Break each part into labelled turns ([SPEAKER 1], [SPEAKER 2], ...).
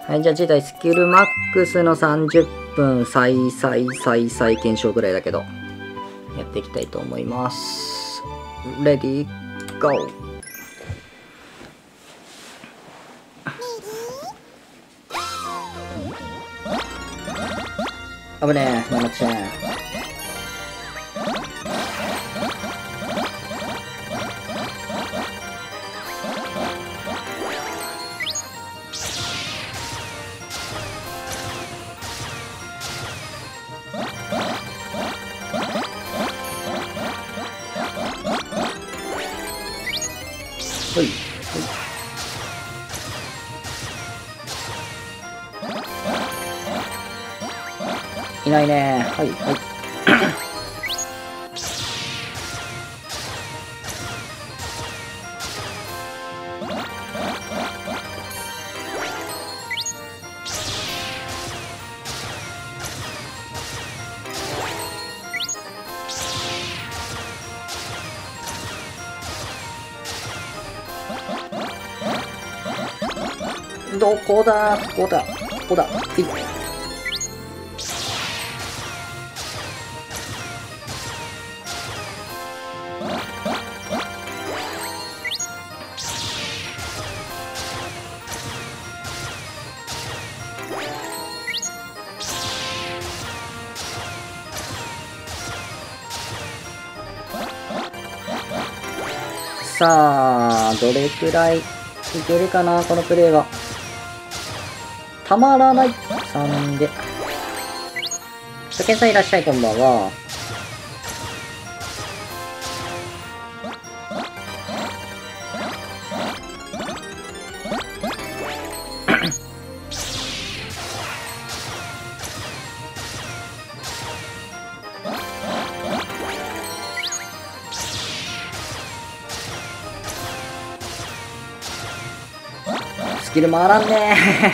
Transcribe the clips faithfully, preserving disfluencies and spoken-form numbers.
[SPEAKER 1] はい、じゃあ次第スキルマックスのさんじゅっぷん再再再再検証ぐらいだけどやっていきたいと思います。レディーゴー。危ねえ、ななちゃん。ほい。いないね。はい、はい。どこだここだここだ。はい。さあ、どれくらいいけるかな、このプレイは。たまらない。さんで。初見さんいらっしゃい、こんばんは。スキル回らんね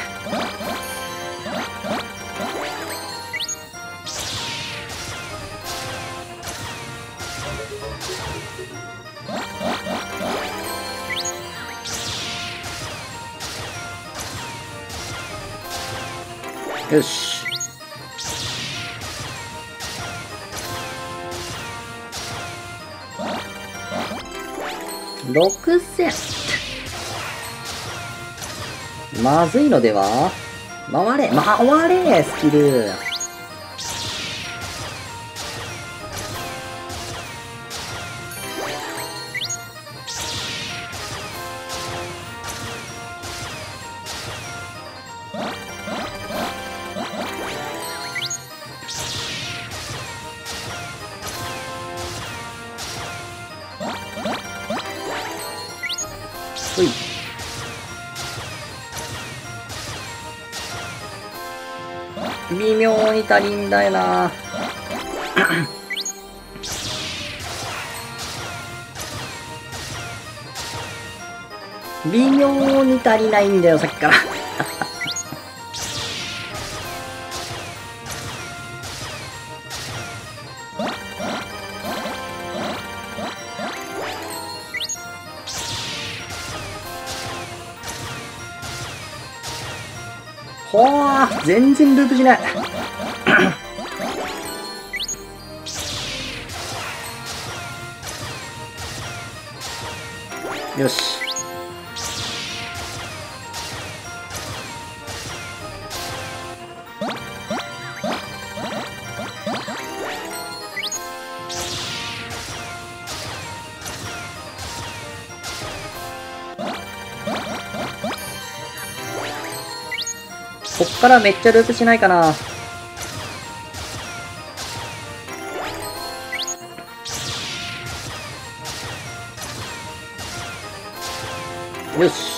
[SPEAKER 1] よし。ろくせん。まずいのでは。回れ回れスキル。ほい。微妙に足りんだよな微妙に足りないんだよ、さっきからほー、全然ループしないよし。こっからめっちゃループしないかな。よし。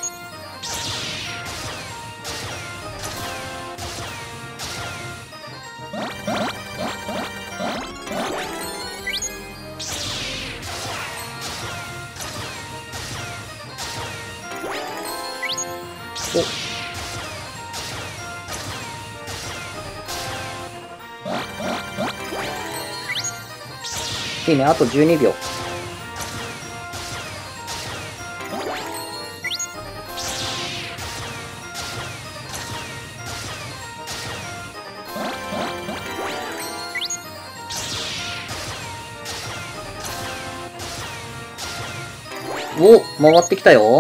[SPEAKER 1] お。いいね、あとじゅうにびょう。 お、回ってきたよ。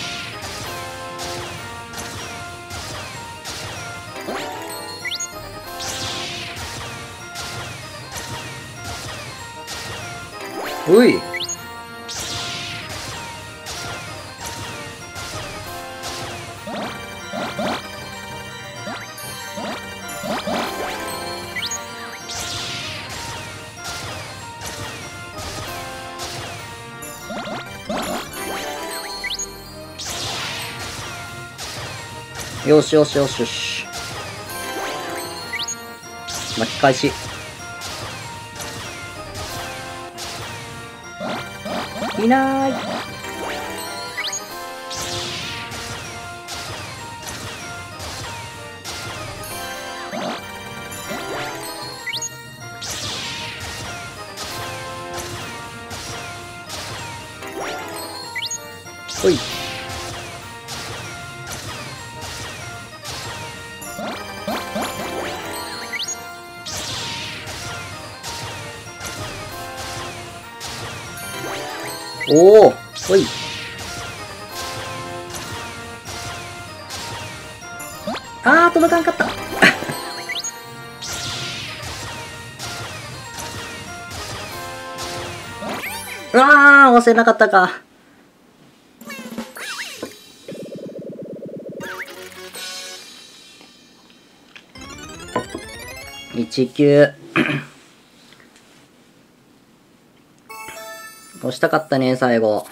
[SPEAKER 1] おい。よしよしよしよし。巻き返し。いない。ほい。おお、ほい。あー、届かんかった。うわー、押せなかったか。いちきゅう。押したかったね、最後。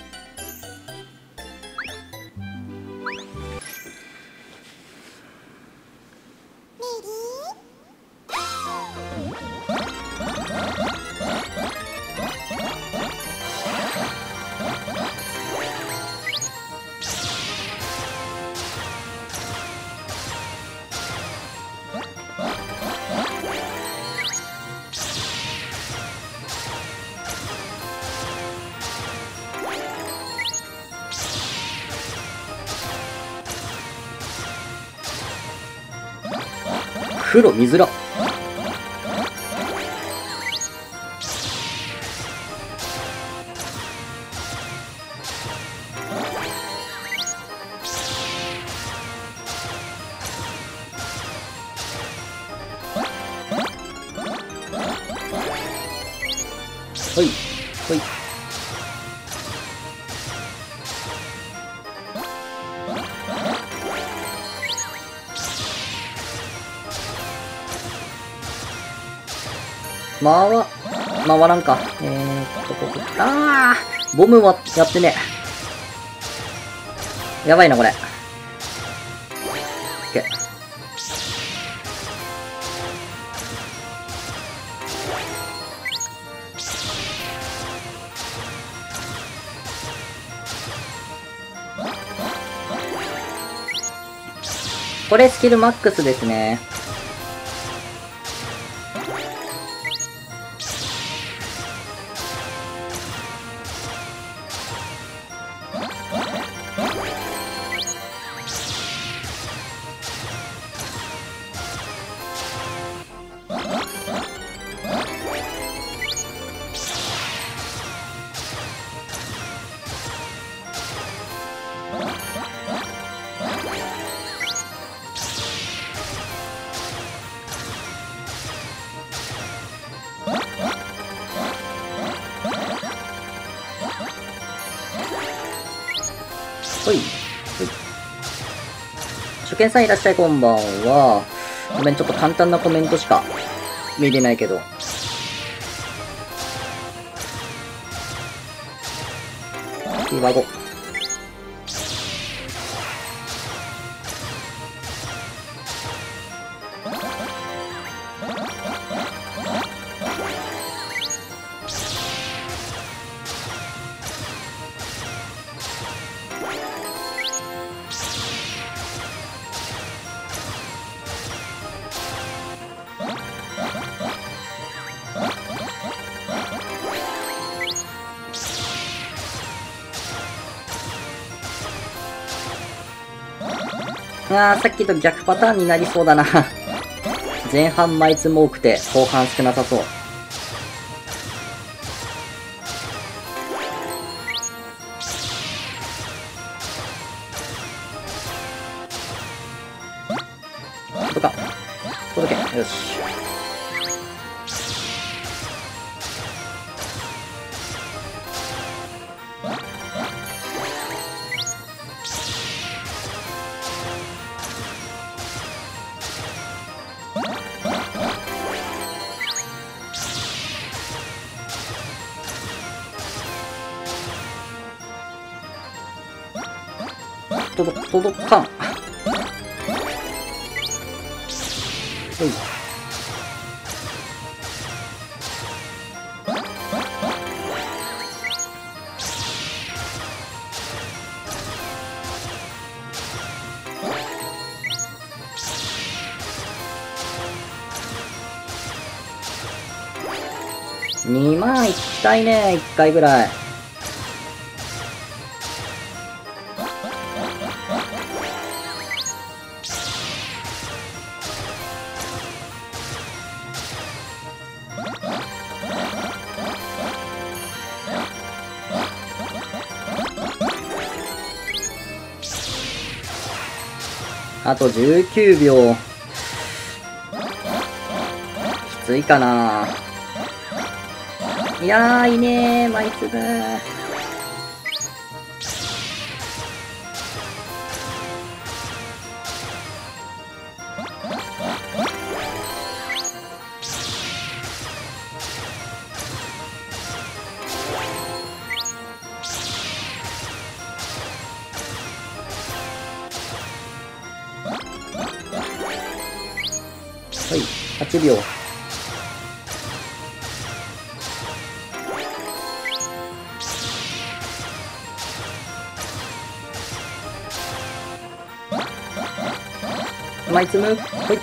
[SPEAKER 1] 黒見づら。ほいほい。回わ、回らんか。えーっと、ここ。あーボムはやってね。やばいな、これ。オッケー。これスキルマックスですね。ほい。ほい。初見さんいらっしゃい、こんばんは。ごめん、ちょっと簡単なコメントしか見れないけど。キーワード。あー、さっきと逆パターンになりそうだな。前半枚つも多くて、後半少なさそう。 よし。届届かん。はい。にまんいきたいね、いっかいぐらい。あとじゅうきゅうびょう。きついかな。いやー、いいねー、マイツブー。はい、はちびょう。マイツム、はい。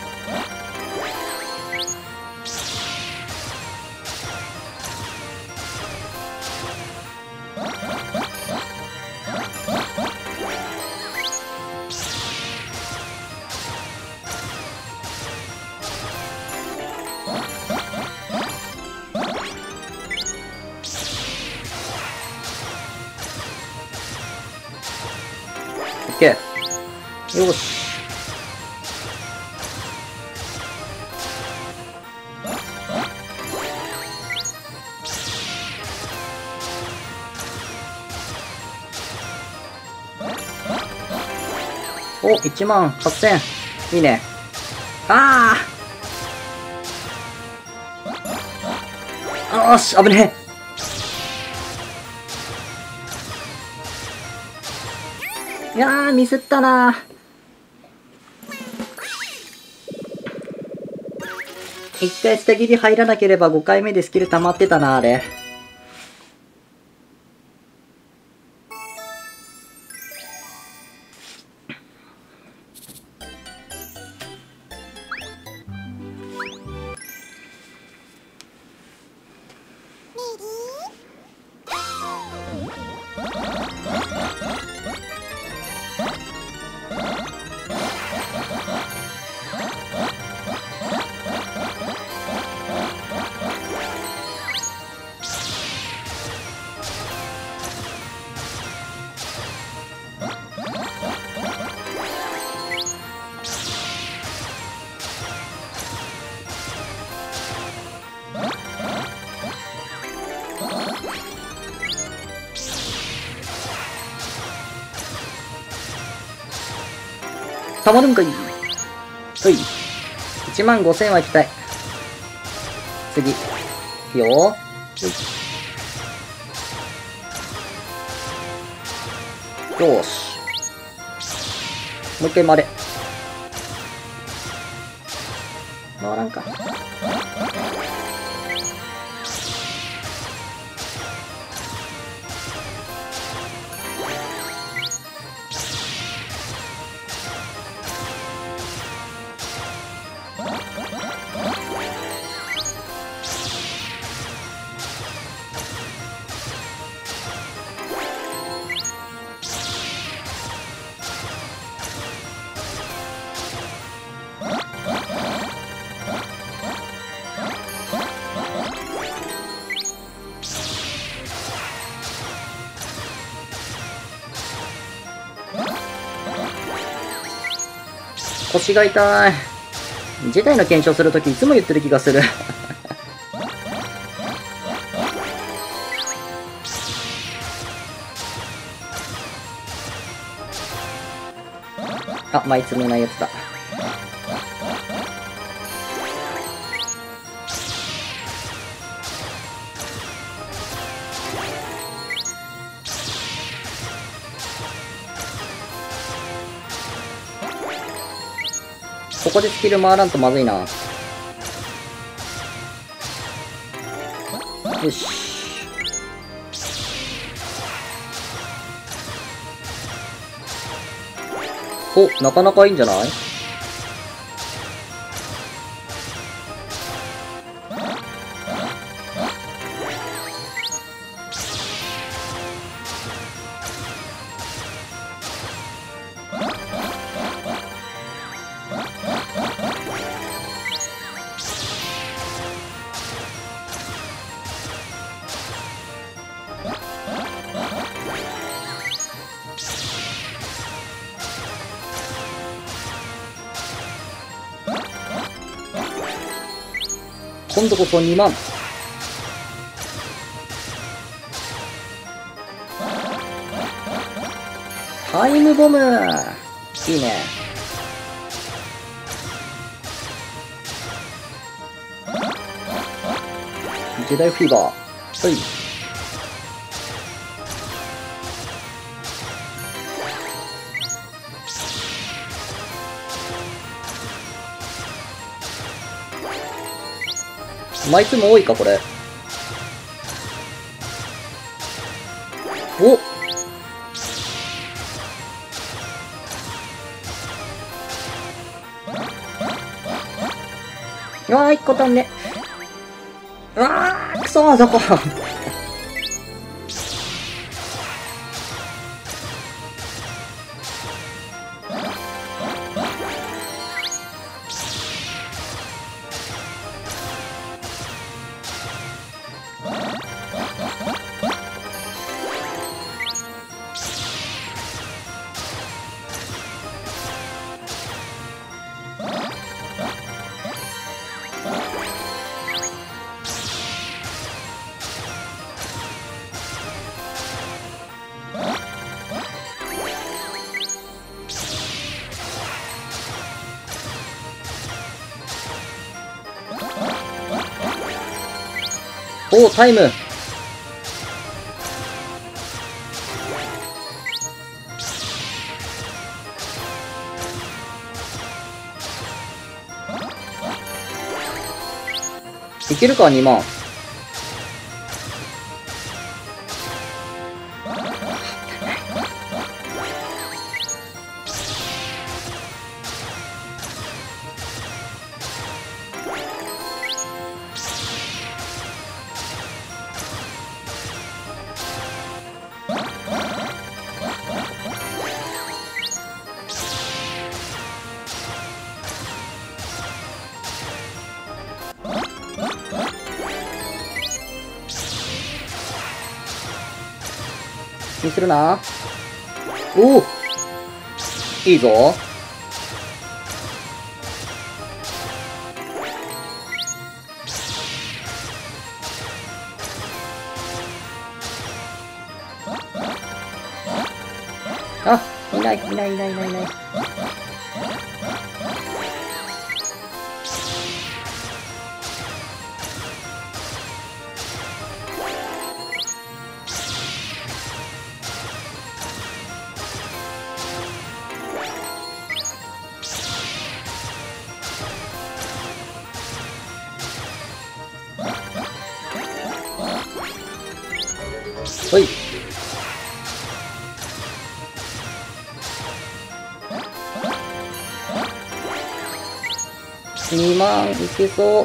[SPEAKER 1] オッケー。よし。お、いちまんはっせん。いいね。ああ。よし、危ねえ。いやー、ミスったな。一回捨て切り入らなければごかいめでスキル溜まってたな、あれ。たまるんかい。はい。いちまんごせんはいきたい。次。いいよ。はい。よーし。もう一回回れ。回らんか。腰が痛い。 ジェダイの検証するときいつも言ってる気がする。あ、まあ、いつもないやつだ。ここでスキル回らんとまずいな。よし。お、なかなかいいんじゃない？今度こそにまん。タイムボム、いいね。ジェダイフィーバー。はい。枚数も多いか、これ。おっ、うわー、いっこ足んね。うわー、くそー、そこ。おー、タイム。いけるか、にまん。気にするな。おお、いいぞ。あ、いないいないいないいないいない。ほい。にまんいけそう。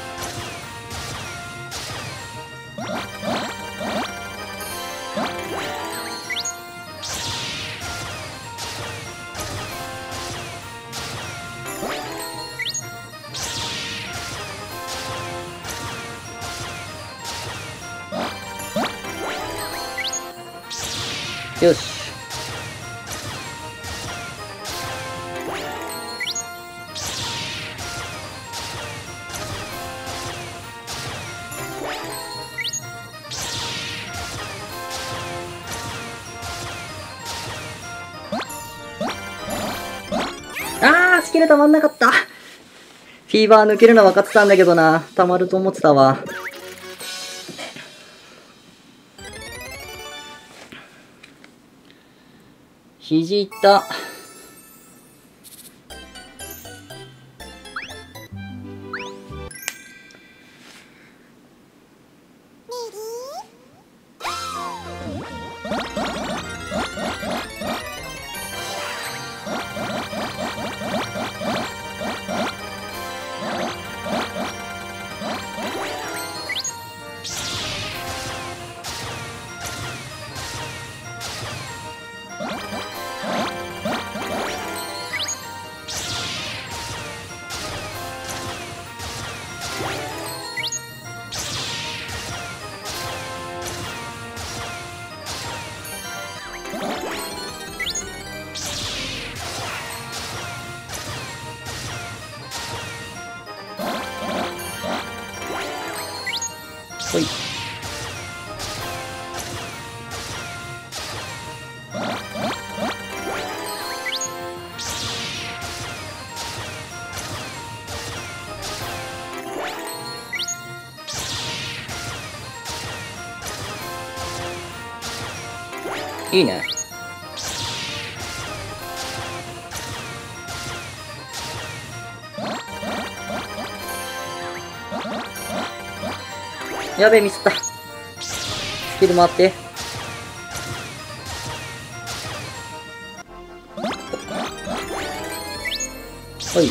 [SPEAKER 1] よし。 あー、スキル溜まんなかった。フィーバー抜けるの分かってたんだけどな。溜まると思ってたわ。肘痛。ほい。いいね。やべえ、ミスった。スキル回って。はい。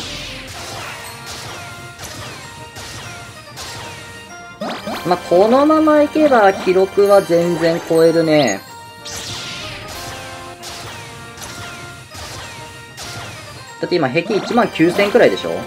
[SPEAKER 1] まあ、このままいけば記録は全然超えるね。だって今、壁いちまんきゅうせんくらいでしょ？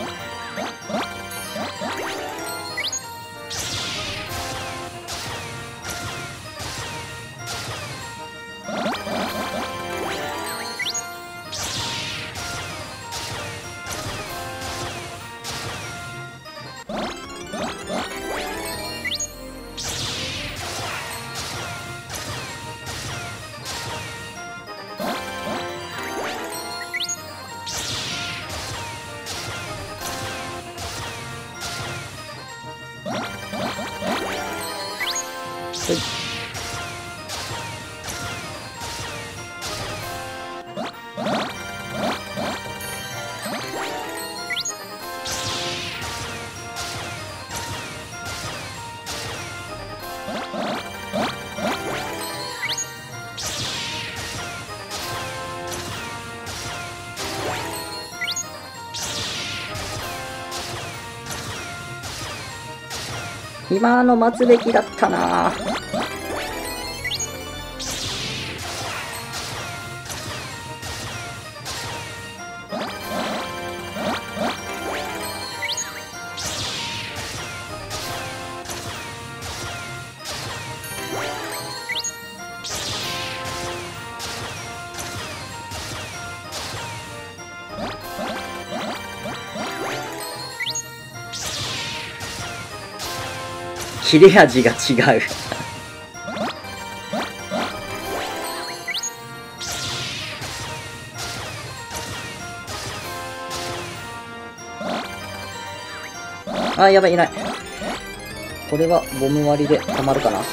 [SPEAKER 1] はい。今の待つべきだったな。切れ味が違う。あ、やばい、いない。これはボム割りでたまるかな。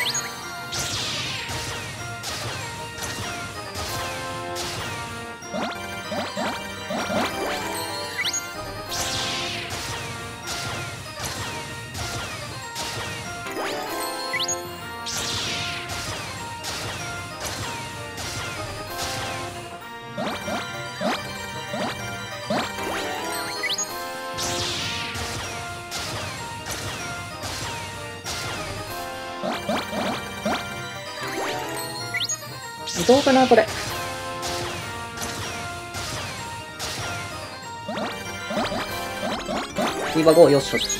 [SPEAKER 1] どうかなこれ。フィーバーご、よしよし。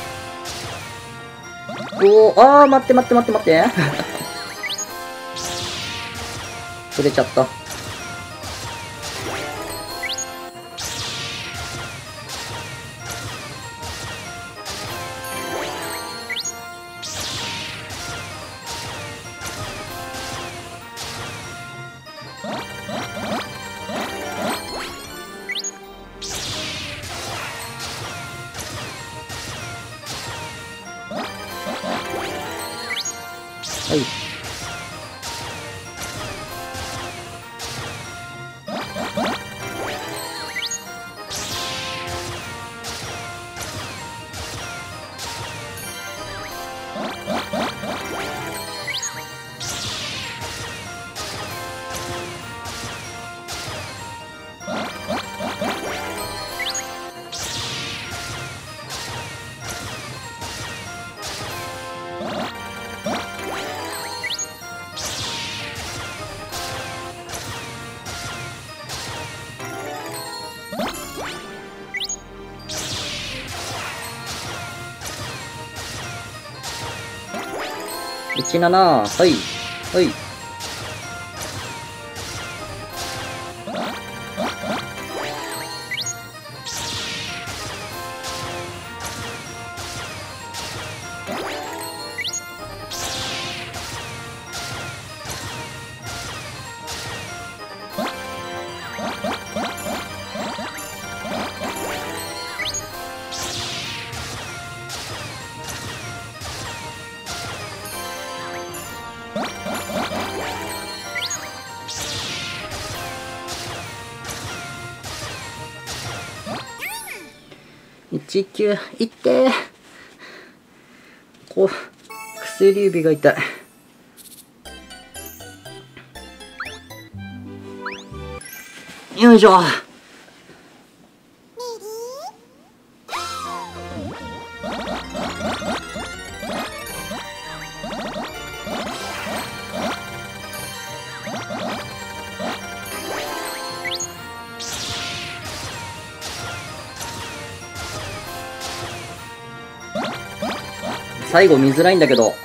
[SPEAKER 1] おお、あー、待って待って待って待って。 触れちゃった。はい。いちなな、はい、はい。いちきゅういってー。こう薬指が痛い。よいしょ。最後見づらいんだけど。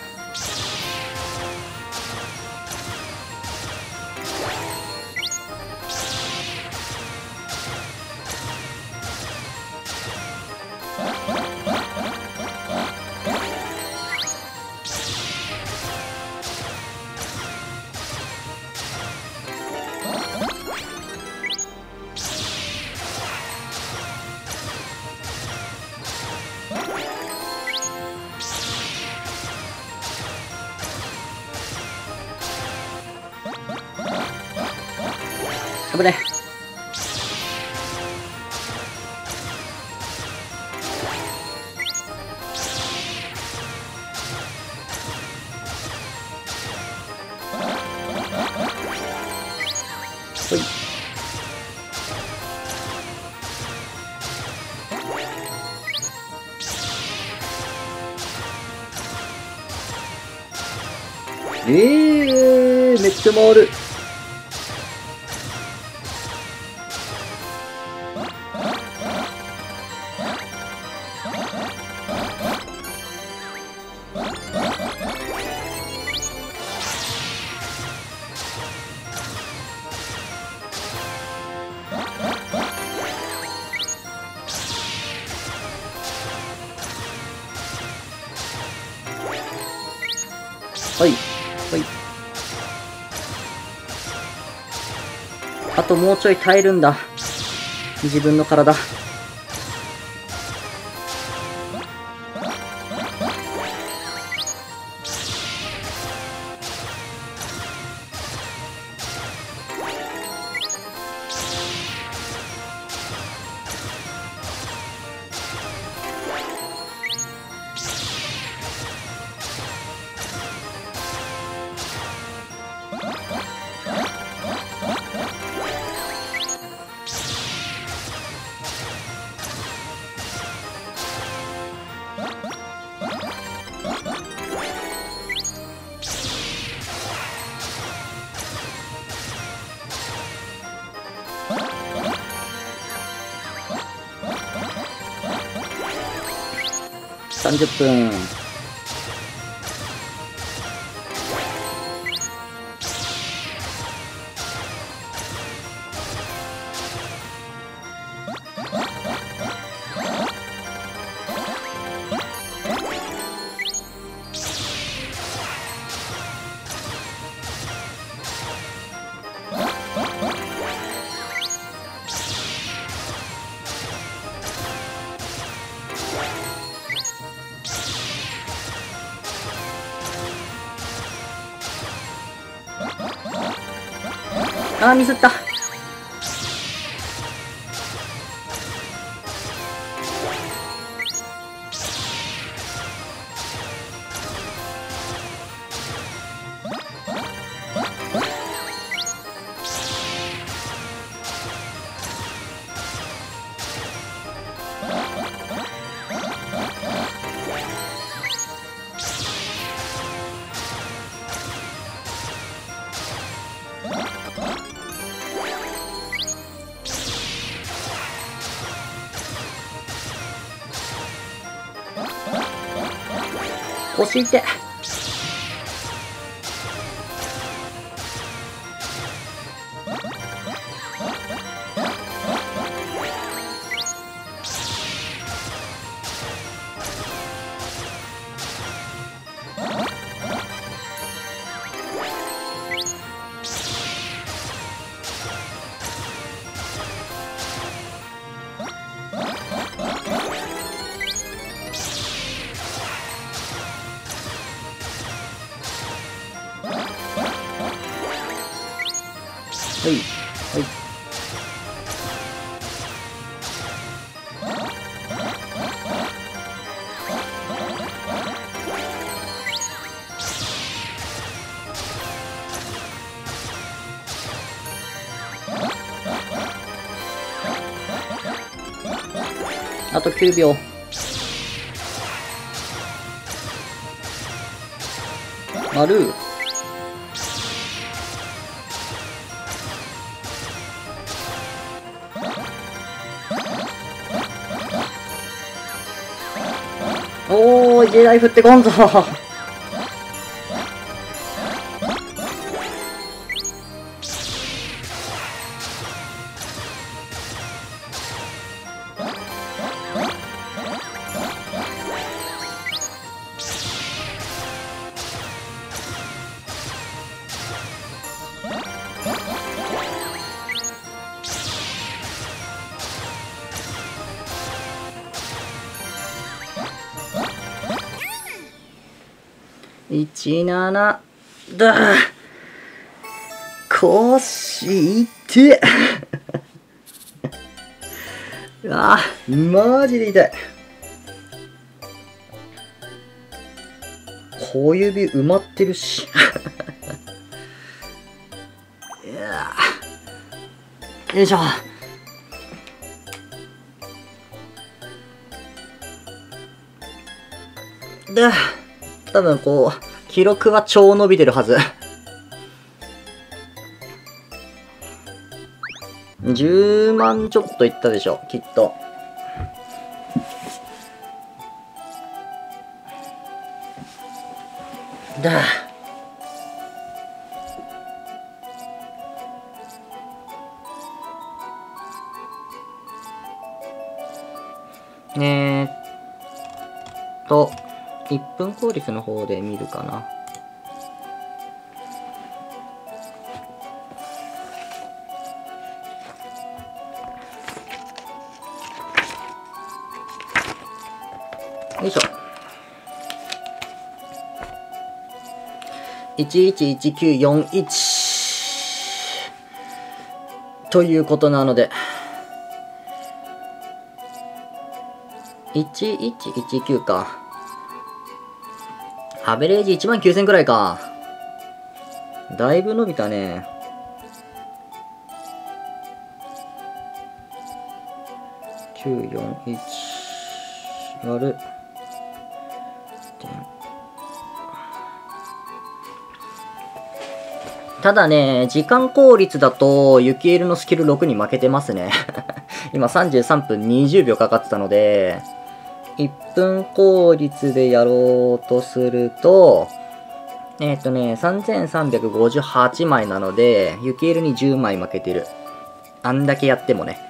[SPEAKER 1] 危ね。ほい。えー、めっちゃ回る。はい、はい。あともうちょい耐えるんだ。自分の体。さんじゅっぷん。 あー、ミスった。腰痛い。はいはい。あときゅうびょう。丸。おー、ジェダイ振ってこんぞ。いちななだ。腰痛い。あー、マジで痛い。小指埋まってるし。いやー、よいしょ。で、多分こう、記録は超伸びてるはず。じゅうまんちょっといったでしょ、きっと。だえーっと、いっぷん効率の方で見るかな。よいしょ。いちいちいちきゅうよんいちということなので、いちいちいちきゅうか。アベレージいちまんきゅうせんくらいか。だいぶ伸びたね。きゅうよんいち割るただね、時間効率だと、ユキエルのスキルろくに負けてますね。今さんじゅうさんぷんにじゅうびょうかかってたので、いっぷん効率でやろうとすると、えっとね、さんぜんさんびゃくごじゅうはちまいなので、ユキエルにじゅうまい負けてる。あんだけやってもね。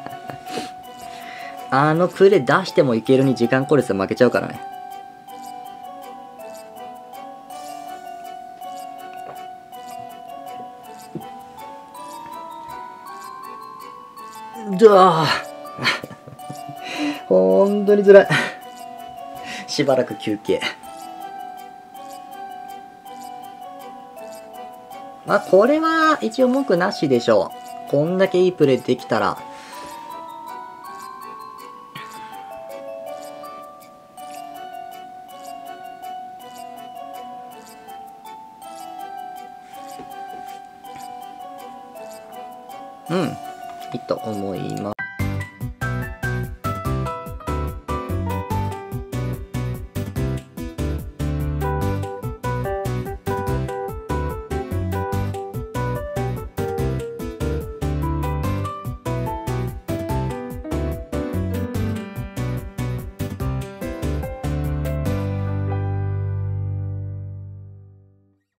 [SPEAKER 1] あのプレイ出してもユキエルに時間効率で負けちゃうからね。だーほんとにつらい。しばらく休憩。 まあ、これは一応文句なしでしょう。こんだけいいプレーできたら。うん。いいと思います。